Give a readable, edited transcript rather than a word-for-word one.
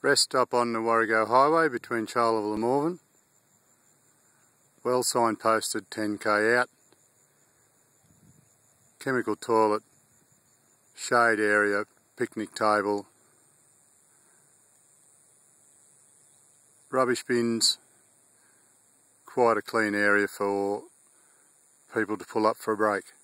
Rest stop on the Warrego Highway between Charleville and Morven. Well signposted 10k out. Chemical toilet, shade area, picnic table, rubbish bins. Quite a clean area for people to pull up for a break.